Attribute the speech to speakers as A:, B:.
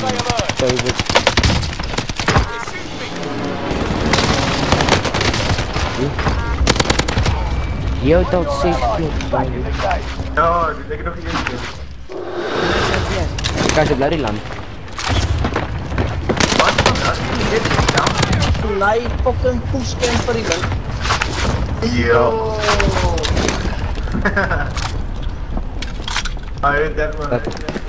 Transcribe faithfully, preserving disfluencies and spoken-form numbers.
A: David. Yo, don't say shit.
B: No, ik denk nog niet eens.
A: Guys, ik lari lang.
C: Live fucking push camper lang.
B: Yo. Ayun, that one.